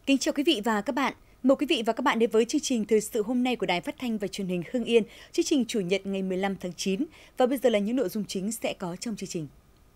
Kính chào quý vị và các bạn. Mời quý vị và các bạn đến với chương trình thời sự hôm nay của Đài Phát thanh và Truyền hình Hưng Yên, chương trình Chủ nhật ngày 15 tháng 9. Và bây giờ là những nội dung chính sẽ có trong chương trình.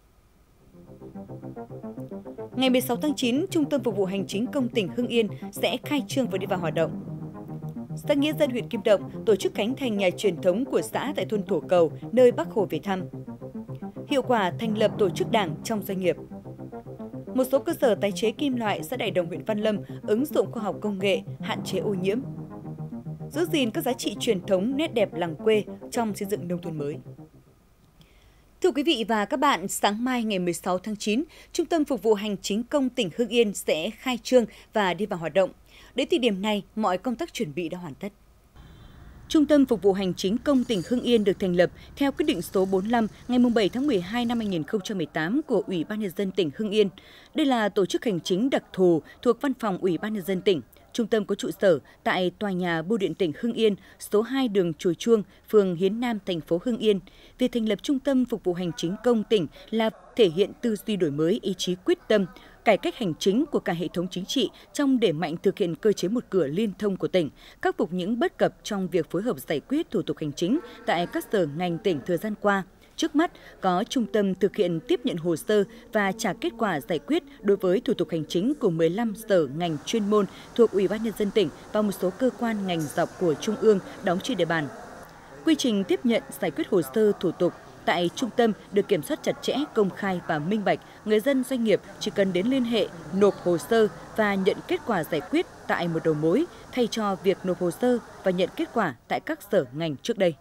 Ngày 16 tháng 9, Trung tâm Phục vụ Hành chính công tỉnh Hưng Yên sẽ khai trương và đi vào hoạt động. Xã Nghĩa Dân, huyện Kim Động tổ chức khánh thành nhà truyền thống của xã tại thôn Thổ Cầu, nơi Bác Hồ về thăm. Hiệu quả thành lập tổ chức đảng trong doanh nghiệp. Một số cơ sở tái chế kim loại xã Đại Đồng, huyện Văn Lâm ứng dụng khoa học công nghệ, hạn chế ô nhiễm. Giữ gìn các giá trị truyền thống, nét đẹp làng quê trong xây dựng nông thôn mới. Thưa quý vị và các bạn, sáng mai ngày 16 tháng 9, Trung tâm Phục vụ Hành chính công tỉnh Hưng Yên sẽ khai trương và đi vào hoạt động. Đến thời điểm này, mọi công tác chuẩn bị đã hoàn tất. Trung tâm Phục vụ Hành chính công tỉnh Hưng Yên được thành lập theo quyết định số 45 ngày 7 tháng 12 năm 2018 của Ủy ban Nhân dân tỉnh Hưng Yên. Đây là tổ chức hành chính đặc thù thuộc Văn phòng Ủy ban Nhân dân tỉnh. Trung tâm có trụ sở tại tòa nhà Bưu điện tỉnh Hưng Yên, số 2 đường Chùa Chuông, phường Hiến Nam, thành phố Hưng Yên. Việc thành lập Trung tâm Phục vụ Hành chính công tỉnh là thể hiện tư duy đổi mới, ý chí quyết tâm, cải cách hành chính của cả hệ thống chính trị trong đẩy mạnh thực hiện cơ chế một cửa liên thông của tỉnh, khắc phục những bất cập trong việc phối hợp giải quyết thủ tục hành chính tại các sở ngành tỉnh thời gian qua. Trước mắt, có trung tâm thực hiện tiếp nhận hồ sơ và trả kết quả giải quyết đối với thủ tục hành chính của 15 sở ngành chuyên môn thuộc Ủy ban Nhân dân tỉnh và một số cơ quan ngành dọc của Trung ương đóng trên địa bàn. Quy trình tiếp nhận giải quyết hồ sơ thủ tục tại trung tâm được kiểm soát chặt chẽ, công khai và minh bạch. Người dân, doanh nghiệp chỉ cần đến liên hệ, nộp hồ sơ và nhận kết quả giải quyết tại một đầu mối, thay cho việc nộp hồ sơ và nhận kết quả tại các sở ngành trước đây.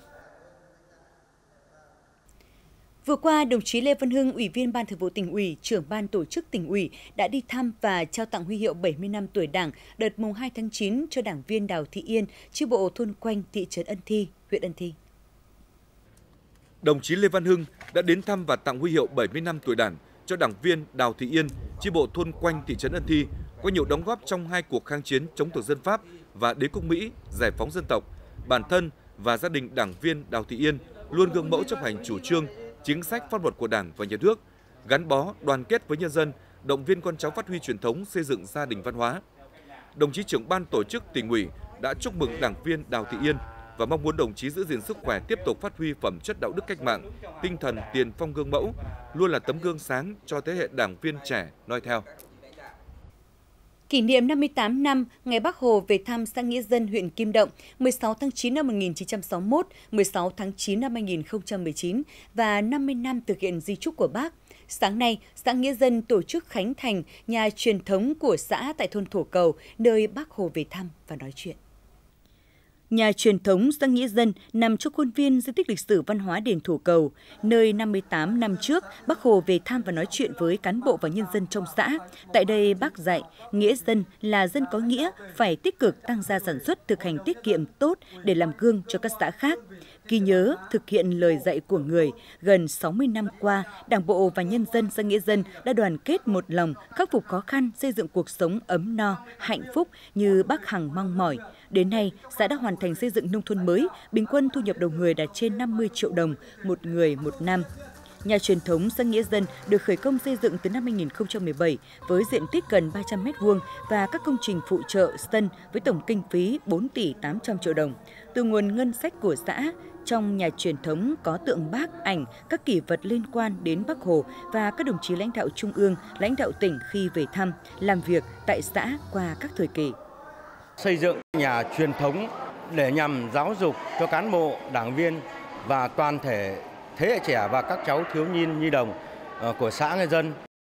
Vừa qua, đồng chí Lê Văn Hưng, Ủy viên Ban Thường vụ Tỉnh ủy, Trưởng Ban Tổ chức Tỉnh ủy đã đi thăm và trao tặng huy hiệu 70 năm tuổi Đảng đợt mùng 2 tháng 9 cho đảng viên Đào Thị Yên, chi bộ thôn Quanh, thị trấn Ân Thi, huyện Ân Thi. Đồng chí Lê Văn Hưng đã đến thăm và tặng huy hiệu 70 năm tuổi Đảng cho đảng viên Đào Thị Yên, chi bộ thôn Quanh, thị trấn Ân Thi, có nhiều đóng góp trong 2 cuộc kháng chiến chống thực dân Pháp và đế quốc Mỹ, giải phóng dân tộc. Bản thân và gia đình đảng viên Đào Thị Yên luôn gương mẫu chấp hành chủ trương, chính sách pháp luật của Đảng và Nhà nước, gắn bó, đoàn kết với nhân dân, động viên con cháu phát huy truyền thống xây dựng gia đình văn hóa. Đồng chí Trưởng Ban Tổ chức Tỉnh ủy đã chúc mừng đảng viên Đào Thị Yên và mong muốn đồng chí giữ gìn sức khỏe, tiếp tục phát huy phẩm chất đạo đức cách mạng, tinh thần tiền phong gương mẫu, luôn là tấm gương sáng cho thế hệ đảng viên trẻ noi theo. Kỷ niệm 58 năm ngày Bác Hồ về thăm xã Nghĩa Dân, huyện Kim Động 16 tháng 9 năm 1961, 16 tháng 9 năm 2019 và 50 năm thực hiện di chúc của Bác. Sáng nay, xã Nghĩa Dân tổ chức khánh thành nhà truyền thống của xã tại thôn Thổ Cầu, nơi Bác Hồ về thăm và nói chuyện. Nhà truyền thống xã Nghĩa Dân nằm trong khuôn viên di tích lịch sử văn hóa đền Thổ Cầu, nơi 58 năm trước Bác Hồ về thăm và nói chuyện với cán bộ và nhân dân trong xã. Tại đây Bác dạy, nghĩa dân là dân có nghĩa, phải tích cực tăng gia sản xuất, thực hành tiết kiệm tốt để làm gương cho các xã khác. Ghi nhớ, thực hiện lời dạy của người, gần 60 năm qua, Đảng bộ và nhân dân xã Nghĩa Dân đã đoàn kết một lòng, khắc phục khó khăn, xây dựng cuộc sống ấm no, hạnh phúc như Bác hằng mong mỏi. Đến nay, xã đã hoàn thành xây dựng nông thôn mới, bình quân thu nhập đầu người đạt trên 50 triệu đồng một người một năm. Nhà truyền thống xã Nghĩa Dân được khởi công xây dựng từ năm 2017 với diện tích gần 300 m² và các công trình phụ trợ sân với tổng kinh phí 4 tỷ 800 triệu đồng. Từ nguồn ngân sách của xã, trong nhà truyền thống có tượng Bác, ảnh, các kỷ vật liên quan đến Bác Hồ và các đồng chí lãnh đạo Trung ương, lãnh đạo tỉnh khi về thăm, làm việc tại xã qua các thời kỳ. Xây dựng nhà truyền thống để nhằm giáo dục cho cán bộ, đảng viên và toàn thể thế hệ trẻ và các cháu thiếu niên nhi đồng của xã Nghĩa Dân.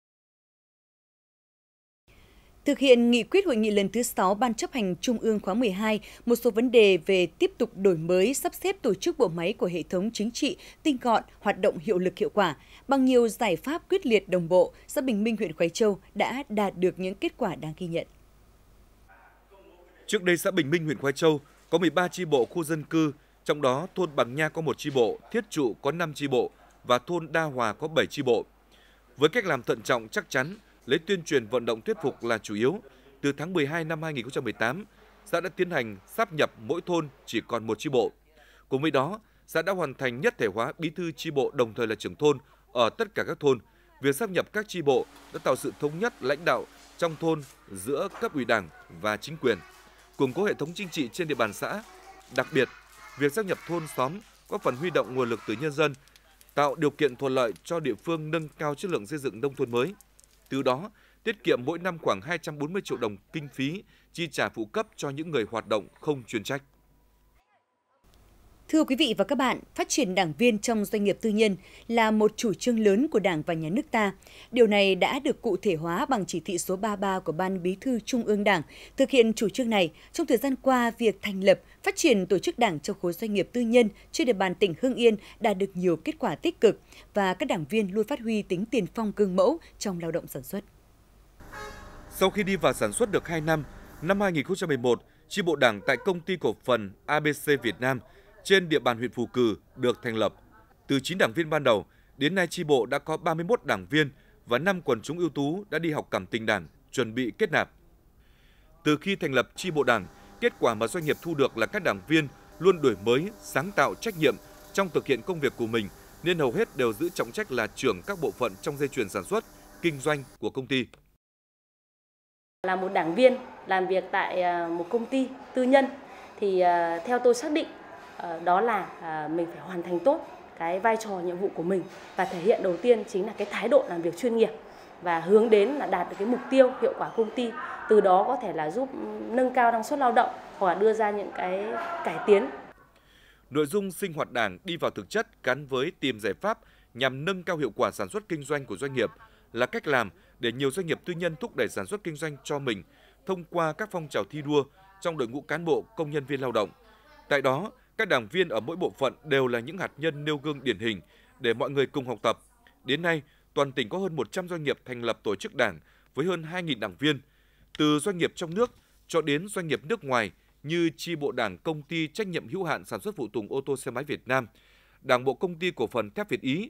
Thực hiện nghị quyết hội nghị lần thứ 6 Ban chấp hành Trung ương khóa 12, một số vấn đề về tiếp tục đổi mới, sắp xếp tổ chức bộ máy của hệ thống chính trị tinh gọn, hoạt động hiệu lực hiệu quả. Bằng nhiều giải pháp quyết liệt đồng bộ, xã Bình Minh, huyện Khoái Châu đã đạt được những kết quả đáng ghi nhận. Trước đây, xã Bình Minh, huyện Khoái Châu có 13 chi bộ khu dân cư, trong đó thôn Bằng Nha có 1 chi bộ, Thiết Trụ có 5 chi bộ và thôn Đa Hòa có 7 chi bộ. Với cách làm thận trọng, chắc chắn, lấy tuyên truyền vận động thuyết phục là chủ yếu, từ tháng 12 năm 2018, xã đã tiến hành sáp nhập mỗi thôn chỉ còn 1 chi bộ. Cùng với đó, xã đã hoàn thành nhất thể hóa bí thư chi bộ đồng thời là trưởng thôn ở tất cả các thôn, việc sáp nhập các chi bộ đã tạo sự thống nhất lãnh đạo trong thôn giữa cấp ủy Đảng và chính quyền, củng cố hệ thống chính trị trên địa bàn xã. Đặc biệt, việc sáp nhập thôn xóm góp phần huy động nguồn lực từ nhân dân, tạo điều kiện thuận lợi cho địa phương nâng cao chất lượng xây dựng nông thôn mới. Từ đó, tiết kiệm mỗi năm khoảng 240 triệu đồng kinh phí chi trả phụ cấp cho những người hoạt động không chuyên trách. Thưa quý vị và các bạn, phát triển đảng viên trong doanh nghiệp tư nhân là một chủ trương lớn của Đảng và Nhà nước ta. Điều này đã được cụ thể hóa bằng chỉ thị số 33 của Ban Bí thư Trung ương Đảng. Thực hiện chủ trương này, trong thời gian qua, việc thành lập, phát triển tổ chức đảng trong khối doanh nghiệp tư nhân trên địa bàn tỉnh Hưng Yên đạt được nhiều kết quả tích cực và các đảng viên luôn phát huy tính tiền phong gương mẫu trong lao động sản xuất. Sau khi đi vào sản xuất được 2 năm 2011, chi bộ Đảng tại Công ty Cổ phần ABC Việt Nam trên địa bàn huyện Phù Cử được thành lập. Từ 9 đảng viên ban đầu, đến nay chi bộ đã có 31 đảng viên và 5 quần chúng ưu tú đã đi học cảm tình Đảng, chuẩn bị kết nạp. Từ khi thành lập chi bộ Đảng, kết quả mà doanh nghiệp thu được là các đảng viên luôn đổi mới, sáng tạo, trách nhiệm trong thực hiện công việc của mình, nên hầu hết đều giữ trọng trách là trưởng các bộ phận trong dây chuyền sản xuất, kinh doanh của công ty. Là một đảng viên làm việc tại một công ty tư nhân thì theo tôi xác định đó là mình phải hoàn thành tốt cái vai trò nhiệm vụ của mình, và thể hiện đầu tiên chính là cái thái độ làm việc chuyên nghiệp và hướng đến là đạt được cái mục tiêu hiệu quả công ty, từ đó có thể là giúp nâng cao năng suất lao động hoặc là đưa ra những cái cải tiến. Nội dung sinh hoạt Đảng đi vào thực chất gắn với tìm giải pháp nhằm nâng cao hiệu quả sản xuất kinh doanh của doanh nghiệp là cách làm để nhiều doanh nghiệp tư nhân thúc đẩy sản xuất kinh doanh cho mình thông qua các phong trào thi đua trong đội ngũ cán bộ, công nhân viên lao động. Tại đó, các đảng viên ở mỗi bộ phận đều là những hạt nhân nêu gương điển hình để mọi người cùng học tập. Đến nay, toàn tỉnh có hơn 100 doanh nghiệp thành lập tổ chức đảng với hơn 2.000 đảng viên. Từ doanh nghiệp trong nước cho đến doanh nghiệp nước ngoài như chi bộ Đảng Công ty trách nhiệm hữu hạn sản xuất phụ tùng ô tô xe máy Việt Nam, Đảng bộ Công ty Cổ phần Thép Việt Ý.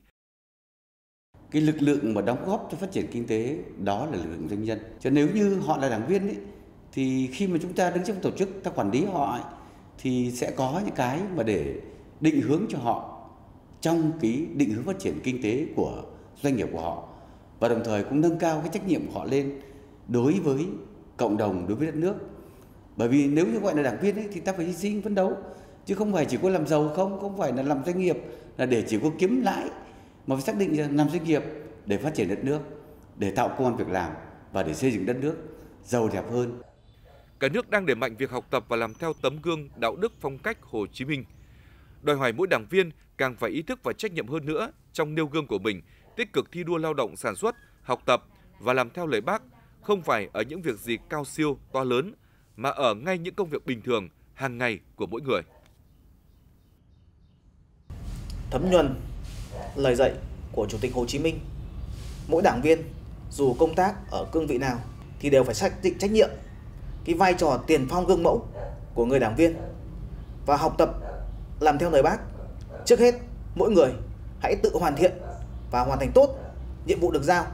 Cái lực lượng mà đóng góp cho phát triển kinh tế đó là lực lượng doanh nhân. Cho nếu như họ là đảng viên ấy, thì khi mà chúng ta đứng trong tổ chức, ta quản lý họ ấy, thì sẽ có những cái mà để định hướng cho họ trong cái định hướng phát triển kinh tế của doanh nghiệp của họ, và đồng thời cũng nâng cao cái trách nhiệm của họ lên đối với cộng đồng, đối với đất nước. Bởi vì nếu như gọi là đảng viên ấy, thì ta phải hy sinh phấn đấu, chứ không phải chỉ có làm giàu không phải là làm doanh nghiệp là để chỉ có kiếm lãi, mà phải xác định là làm doanh nghiệp để phát triển đất nước, để tạo công ăn việc làm và để xây dựng đất nước giàu đẹp hơn. Cả nước đang đẩy mạnh việc học tập và làm theo tấm gương đạo đức phong cách Hồ Chí Minh. Đòi hỏi mỗi đảng viên càng phải ý thức và trách nhiệm hơn nữa trong nêu gương của mình, tích cực thi đua lao động sản xuất, học tập và làm theo lời Bác, không phải ở những việc gì cao siêu, to lớn, mà ở ngay những công việc bình thường, hàng ngày của mỗi người. Thấm nhuần lời dạy của Chủ tịch Hồ Chí Minh, mỗi đảng viên dù công tác ở cương vị nào thì đều phải xác định trách nhiệm, cái vai trò tiền phong gương mẫu của người đảng viên và học tập làm theo lời Bác. Trước hết, mỗi người hãy tự hoàn thiện và hoàn thành tốt nhiệm vụ được giao.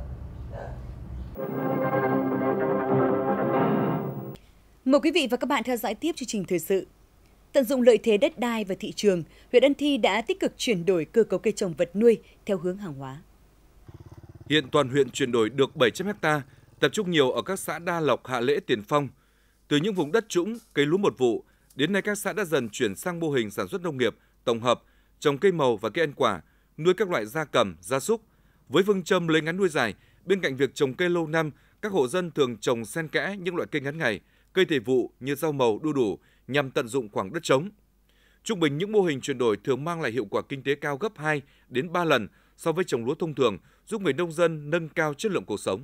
Mời quý vị và các bạn theo dõi tiếp chương trình thời sự. Tận dụng lợi thế đất đai và thị trường, huyện Ân Thi đã tích cực chuyển đổi cơ cấu cây trồng vật nuôi theo hướng hàng hóa. Hiện toàn huyện chuyển đổi được 700 ha, tập trung nhiều ở các xã Đa Lộc, Hạ Lễ, Tiền Phong. Từ những vùng đất trũng, cây lúa một vụ, đến nay các xã đã dần chuyển sang mô hình sản xuất nông nghiệp tổng hợp, trồng cây màu và cây ăn quả, nuôi các loại gia cầm, gia súc. Với phương châm lấy ngắn nuôi dài, bên cạnh việc trồng cây lâu năm, các hộ dân thường trồng xen kẽ những loại cây ngắn ngày, cây thời vụ như rau màu, đu đủ nhằm tận dụng khoảng đất trống. Trung bình những mô hình chuyển đổi thường mang lại hiệu quả kinh tế cao gấp 2 đến 3 lần so với trồng lúa thông thường, giúp người nông dân nâng cao chất lượng cuộc sống.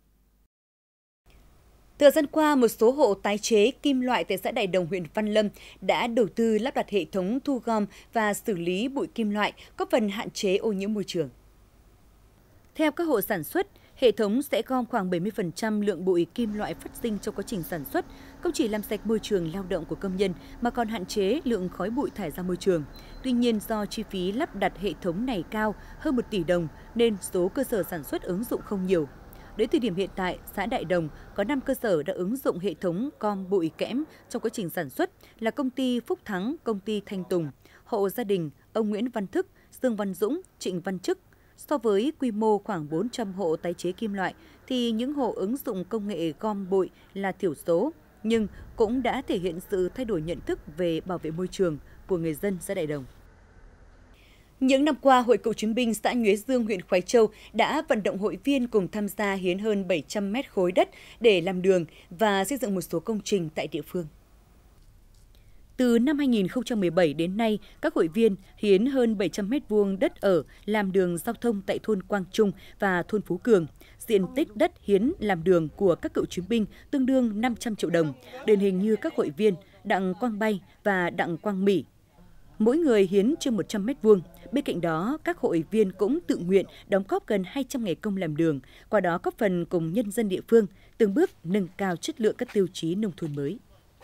Thời gian qua, một số hộ tái chế kim loại tại xã Đại Đồng, huyện Văn Lâm đã đầu tư lắp đặt hệ thống thu gom và xử lý bụi kim loại, góp phần hạn chế ô nhiễm môi trường. Theo các hộ sản xuất, hệ thống sẽ gom khoảng 70% lượng bụi kim loại phát sinh trong quá trình sản xuất, không chỉ làm sạch môi trường lao động của công nhân mà còn hạn chế lượng khói bụi thải ra môi trường. Tuy nhiên, do chi phí lắp đặt hệ thống này cao, hơn 1 tỷ đồng, nên số cơ sở sản xuất ứng dụng không nhiều. Đến thời điểm hiện tại, xã Đại Đồng có 5 cơ sở đã ứng dụng hệ thống gom bụi kẽm trong quá trình sản xuất là công ty Phúc Thắng, công ty Thanh Tùng, hộ gia đình ông Nguyễn Văn Thức, Dương Văn Dũng, Trịnh Văn Trức, So với quy mô khoảng 400 hộ tái chế kim loại, thì những hộ ứng dụng công nghệ gom bụi là thiểu số, nhưng cũng đã thể hiện sự thay đổi nhận thức về bảo vệ môi trường của người dân xã Đại Đồng. Những năm qua, Hội Cựu chiến binh xã Nhuế Dương, huyện Khoái Châu đã vận động hội viên cùng tham gia hiến hơn 700 mét khối đất để làm đường và xây dựng một số công trình tại địa phương. Từ năm 2017 đến nay, các hội viên hiến hơn 700 m2 đất ở làm đường giao thông tại thôn Quang Trung và thôn Phú Cường. Diện tích đất hiến làm đường của các cựu chiến binh tương đương 500 triệu đồng, điển hình như các hội viên Đặng Quang Bay và Đặng Quang Mỹ. Mỗi người hiến trên 100 m2. Bên cạnh đó, các hội viên cũng tự nguyện đóng góp gần 200 ngày công làm đường, qua đó góp phần cùng nhân dân địa phương từng bước nâng cao chất lượng các tiêu chí nông thôn mới.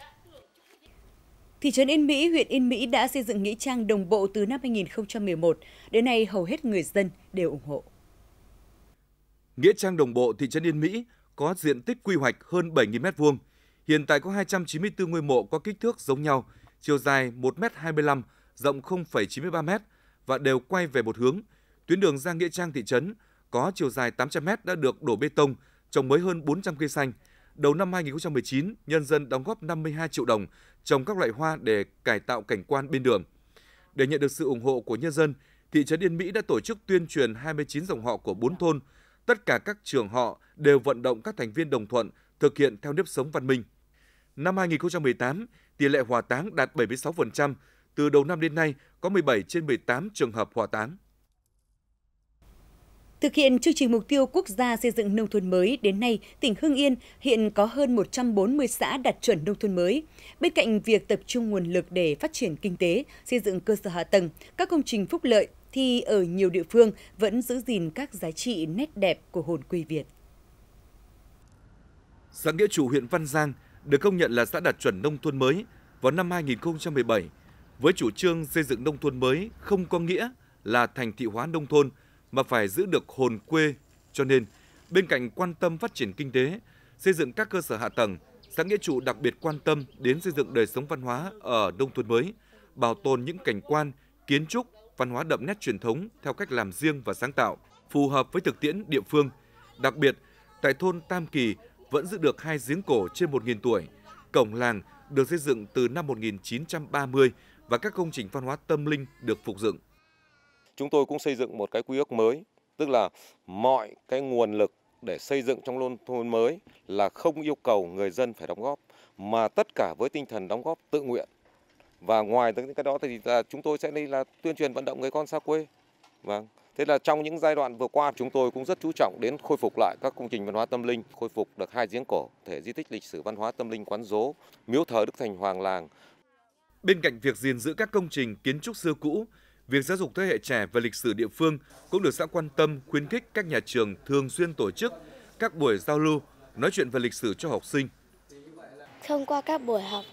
Thị trấn Yên Mỹ, huyện Yên Mỹ đã xây dựng nghĩa trang đồng bộ từ năm 2011. Đến nay, hầu hết người dân đều ủng hộ. Nghĩa trang đồng bộ thị trấn Yên Mỹ có diện tích quy hoạch hơn 7.000 m2. Hiện tại có 294 ngôi mộ có kích thước giống nhau, chiều dài 1,25 m, rộng 0,93 m và đều quay về một hướng. Tuyến đường ra nghĩa trang thị trấn có chiều dài 800 m đã được đổ bê tông, trồng mới hơn 400 cây xanh. Đầu năm 2019, nhân dân đóng góp 52 triệu đồng trồng các loại hoa để cải tạo cảnh quan bên đường. Để nhận được sự ủng hộ của nhân dân, thị trấn Yên Mỹ đã tổ chức tuyên truyền 29 dòng họ của 4 thôn. Tất cả các trưởng họ đều vận động các thành viên đồng thuận thực hiện theo nếp sống văn minh. Năm 2018, tỷ lệ hỏa táng đạt 76%. Từ đầu năm đến nay, có 17 trên 18 trường hợp hỏa táng. Thực hiện chương trình mục tiêu quốc gia xây dựng nông thôn mới, đến nay, tỉnh Hưng Yên hiện có hơn 140 xã đạt chuẩn nông thôn mới. Bên cạnh việc tập trung nguồn lực để phát triển kinh tế, xây dựng cơ sở hạ tầng, các công trình phúc lợi, thì ở nhiều địa phương vẫn giữ gìn các giá trị nét đẹp của hồn quê Việt. Xã Nghĩa Trụ, huyện Văn Giang được công nhận là xã đạt chuẩn nông thôn mới vào năm 2017. Với chủ trương xây dựng nông thôn mới không có nghĩa là thành thị hóa nông thôn, mà phải giữ được hồn quê. Cho nên, bên cạnh quan tâm phát triển kinh tế, xây dựng các cơ sở hạ tầng, xã Nghĩa Trụ đặc biệt quan tâm đến xây dựng đời sống văn hóa ở nông thôn mới, bảo tồn những cảnh quan, kiến trúc, văn hóa đậm nét truyền thống theo cách làm riêng và sáng tạo, phù hợp với thực tiễn địa phương. Đặc biệt, tại thôn Tam Kỳ vẫn giữ được 2 giếng cổ trên 1.000 tuổi, cổng làng được xây dựng từ năm 1930 và các công trình văn hóa tâm linh được phục dựng. Chúng tôi cũng xây dựng một cái quy ước mới, tức là mọi cái nguồn lực để xây dựng trong nông thôn mới là không yêu cầu người dân phải đóng góp, mà tất cả với tinh thần đóng góp tự nguyện. Và ngoài cái đó thì chúng tôi sẽ đây là tuyên truyền vận động người con xa quê. Vâng. Thế là trong những giai đoạn vừa qua chúng tôi cũng rất chú trọng đến khôi phục lại các công trình văn hóa tâm linh, khôi phục được 2 giếng cổ, thể di tích lịch sử văn hóa tâm linh Quán Dố, miếu thờ Đức Thành Hoàng Làng. Bên cạnh việc gìn giữ các công trình kiến trúc xưa cũ, việc giáo dục thế hệ trẻ về lịch sử địa phương cũng được xã quan tâm, khuyến khích các nhà trường thường xuyên tổ chức các buổi giao lưu, nói chuyện về lịch sử cho học sinh. Thông qua các buổi học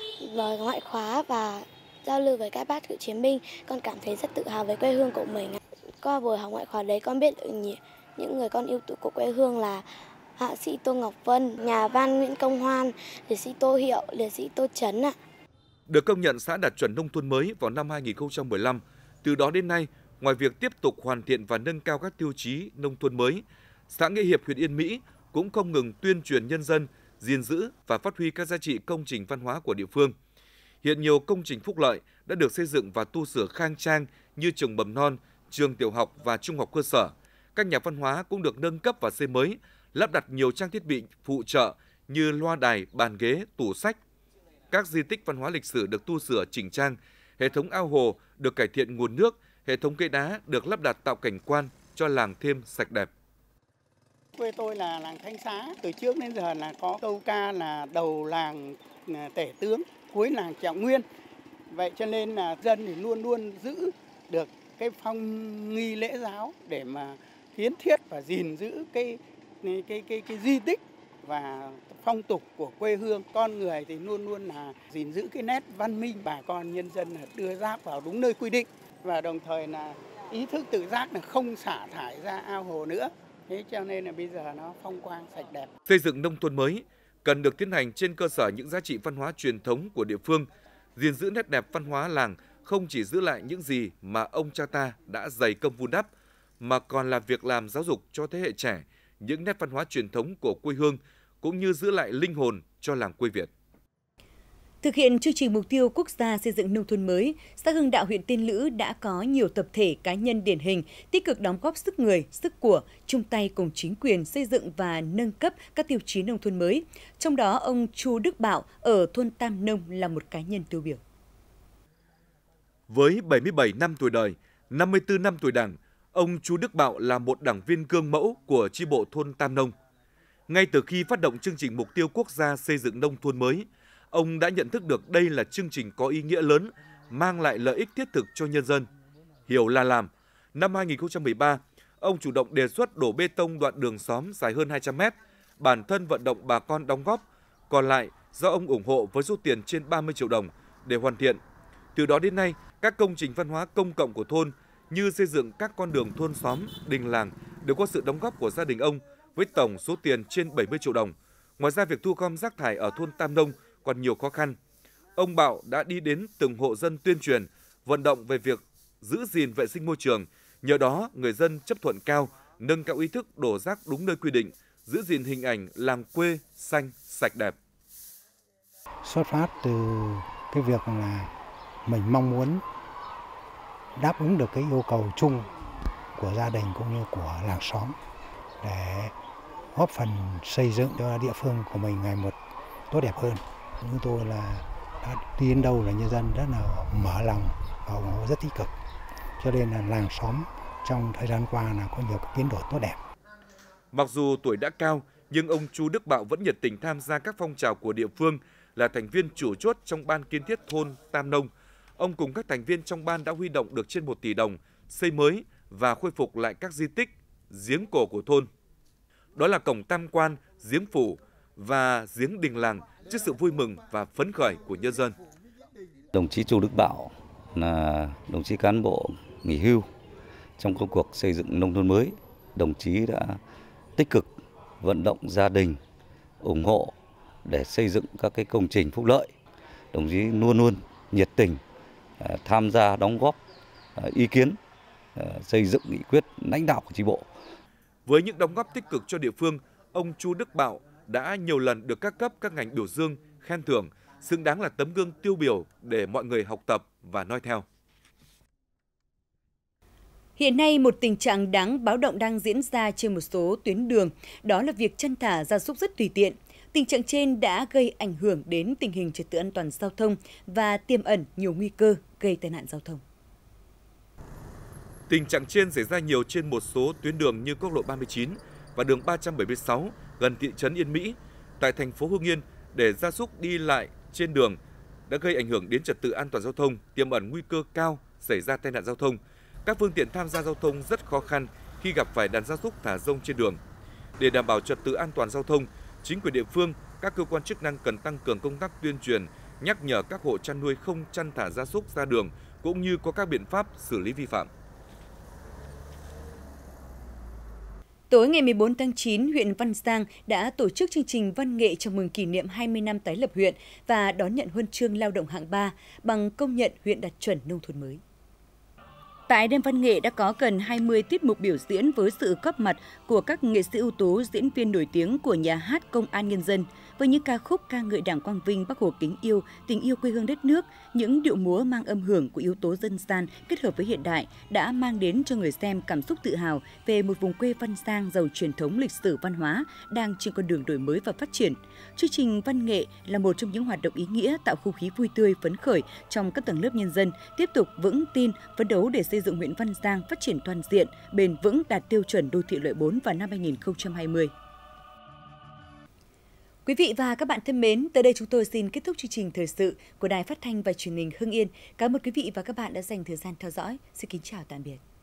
ngoại khóa và giao lưu với các bác cựu chiến binh, con cảm thấy rất tự hào với quê hương của mình. Qua buổi học ngoại khóa đấy, con biết được những người con yêu tú của quê hương là hạ sĩ Tô Ngọc Vân, nhà văn Nguyễn Công Hoan, liệt sĩ Tô Hiệu, liệt sĩ Tô Chấn ạ. Được công nhận xã đạt chuẩn nông thôn mới vào năm 2015, từ đó đến nay, ngoài việc tiếp tục hoàn thiện và nâng cao các tiêu chí nông thôn mới, xã Nghĩa Hiệp, huyện Yên Mỹ cũng không ngừng tuyên truyền nhân dân gìn giữ và phát huy các giá trị công trình văn hóa của địa phương. Hiện nhiều công trình phúc lợi đã được xây dựng và tu sửa khang trang như trường mầm non, trường tiểu học và trung học cơ sở. Các nhà văn hóa cũng được nâng cấp và xây mới, lắp đặt nhiều trang thiết bị phụ trợ như loa đài, bàn ghế, tủ sách. Các di tích văn hóa lịch sử được tu sửa chỉnh trang, hệ thống ao hồ được cải thiện nguồn nước, hệ thống cây đá được lắp đặt tạo cảnh quan cho làng thêm sạch đẹp. Quê tôi là làng Thanh Xá, từ trước đến giờ là có câu ca là đầu làng tể tướng, cuối làng Trạng Nguyên. Vậy cho nên là dân thì luôn luôn giữ được cái phong nghi lễ giáo để mà hiến thiết và gìn giữ cái di tích và phong tục của quê hương. Con người thì luôn luôn là gìn giữ cái nét văn minh, bà con nhân dân là đưa rác vào đúng nơi quy định và đồng thời là ý thức tự giác là không xả thải ra ao hồ nữa. Thế cho nên là bây giờ nó phong quang sạch đẹp. Xây dựng nông thôn mới cần được tiến hành trên cơ sở những giá trị văn hóa truyền thống của địa phương, gìn giữ nét đẹp văn hóa làng, không chỉ giữ lại những gì mà ông cha ta đã dày công vun đắp, mà còn là việc làm giáo dục cho thế hệ trẻ những nét văn hóa truyền thống của quê hương cũng như giữ lại linh hồn cho làng quê Việt. Thực hiện chương trình mục tiêu quốc gia xây dựng nông thôn mới, xã Hưng Đạo, huyện Tiên Lữ đã có nhiều tập thể cá nhân điển hình tích cực đóng góp sức người, sức của, chung tay cùng chính quyền xây dựng và nâng cấp các tiêu chí nông thôn mới. Trong đó, ông Chu Đức Bảo ở thôn Tam Nông là một cá nhân tiêu biểu. Với 77 năm tuổi đời, 54 năm tuổi Đảng, ông Chu Đức Bảo là một đảng viên gương mẫu của chi bộ thôn Tam Nông. Ngay từ khi phát động chương trình mục tiêu quốc gia xây dựng nông thôn mới, ông đã nhận thức được đây là chương trình có ý nghĩa lớn, mang lại lợi ích thiết thực cho nhân dân. Hiểu là làm. Năm 2013, ông chủ động đề xuất đổ bê tông đoạn đường xóm dài hơn 200 mét, bản thân vận động bà con đóng góp, còn lại do ông ủng hộ với số tiền trên 30 triệu đồng để hoàn thiện. Từ đó đến nay, các công trình văn hóa công cộng của thôn như xây dựng các con đường thôn xóm, đình làng đều có sự đóng góp của gia đình ông với tổng số tiền trên 70 triệu đồng. Ngoài ra, việc thu gom rác thải ở thôn Tam Nông còn nhiều khó khăn. Ông Bảo đã đi đến từng hộ dân tuyên truyền, vận động về việc giữ gìn vệ sinh môi trường. Nhờ đó, người dân chấp thuận cao, nâng cao ý thức đổ rác đúng nơi quy định, giữ gìn hình ảnh làng quê xanh, sạch đẹp. Xuất phát từ cái việc là mình mong muốn đáp ứng được cái yêu cầu chung của gia đình cũng như của làng xóm để góp phần xây dựng cho địa phương của mình ngày một tốt đẹp hơn. Chúng tôi là đã đi đến đâu là nhân dân rất là mở lòng và ủng hộ rất tích cực. Cho nên là làng xóm trong thời gian qua là có nhiều biến đổi tốt đẹp. Mặc dù tuổi đã cao, nhưng ông Chu Đức Bảo vẫn nhiệt tình tham gia các phong trào của địa phương, là thành viên chủ chốt trong ban kiến thiết thôn Tam Nông. Ông cùng các thành viên trong ban đã huy động được trên 1 tỷ đồng, xây mới và khôi phục lại các di tích, giếng cổ của thôn. Đó là cổng tam quan, giếng phủ và giếng đình làng, trước sự vui mừng và phấn khởi của nhân dân. Đồng chí Chu Đức Bảo là đồng chí cán bộ nghỉ hưu. Trong công cuộc xây dựng nông thôn mới, đồng chí đã tích cực vận động gia đình ủng hộ để xây dựng các cái công trình phúc lợi. Đồng chí luôn luôn nhiệt tình tham gia đóng góp ý kiến xây dựng nghị quyết lãnh đạo của chi bộ. Với những đóng góp tích cực cho địa phương, ông Chu Đức Bảo đã nhiều lần được các cấp các ngành biểu dương, khen thưởng, xứng đáng là tấm gương tiêu biểu để mọi người học tập và noi theo. Hiện nay, một tình trạng đáng báo động đang diễn ra trên một số tuyến đường, đó là việc chăn thả gia súc rất tùy tiện. Tình trạng trên đã gây ảnh hưởng đến tình hình trật tự an toàn giao thông và tiềm ẩn nhiều nguy cơ gây tai nạn giao thông. Tình trạng trên xảy ra nhiều trên một số tuyến đường như quốc lộ 39 và đường 376 gần thị trấn Yên Mỹ tại thành phố Hưng Yên để gia súc đi lại trên đường đã gây ảnh hưởng đến trật tự an toàn giao thông, tiềm ẩn nguy cơ cao xảy ra tai nạn giao thông. Các phương tiện tham gia giao thông rất khó khăn khi gặp phải đàn gia súc thả rông trên đường. Để đảm bảo trật tự an toàn giao thông, chính quyền địa phương, các cơ quan chức năng cần tăng cường công tác tuyên truyền, nhắc nhở các hộ chăn nuôi không chăn thả gia súc ra đường cũng như có các biện pháp xử lý vi phạm. Tối ngày 14 tháng 9, huyện Văn Giang đã tổ chức chương trình văn nghệ chào mừng kỷ niệm 20 năm tái lập huyện và đón nhận huân chương lao động hạng 3 bằng công nhận huyện đạt chuẩn nông thôn mới. Tại đêm văn nghệ đã có gần 20 tiết mục biểu diễn với sự góp mặt của các nghệ sĩ ưu tú, diễn viên nổi tiếng của nhà hát Công an Nhân dân với những ca khúc ca ngợi Đảng quang vinh, Bác Hồ kính yêu, tình yêu quê hương đất nước, những điệu múa mang âm hưởng của yếu tố dân gian kết hợp với hiện đại đã mang đến cho người xem cảm xúc tự hào về một vùng quê Văn Giang giàu truyền thống lịch sử văn hóa đang trên con đường đổi mới và phát triển. Chương trình văn nghệ là một trong những hoạt động ý nghĩa tạo không khí vui tươi phấn khởi trong các tầng lớp nhân dân, tiếp tục vững tin phấn đấu để xây dựng huyện Văn Giang phát triển toàn diện, bền vững, đạt tiêu chuẩn đô thị loại 4 vào năm 2020. Quý vị và các bạn thân mến, tới đây chúng tôi xin kết thúc chương trình thời sự của Đài Phát thanh và Truyền hình Hưng Yên. Cảm ơn quý vị và các bạn đã dành thời gian theo dõi. Xin kính chào tạm biệt.